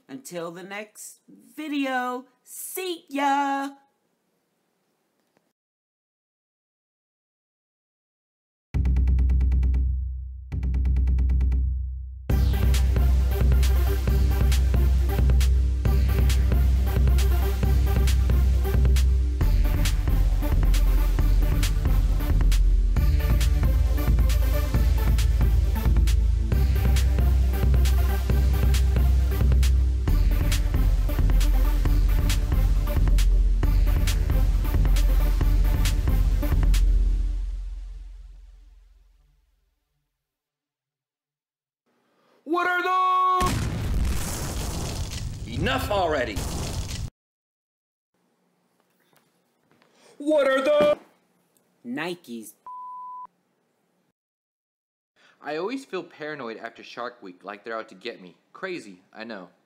Until the next video, see ya! What are those? Enough already! What are those? Nikes. I always feel paranoid after Shark Week, like they're out to get me. Crazy, I know.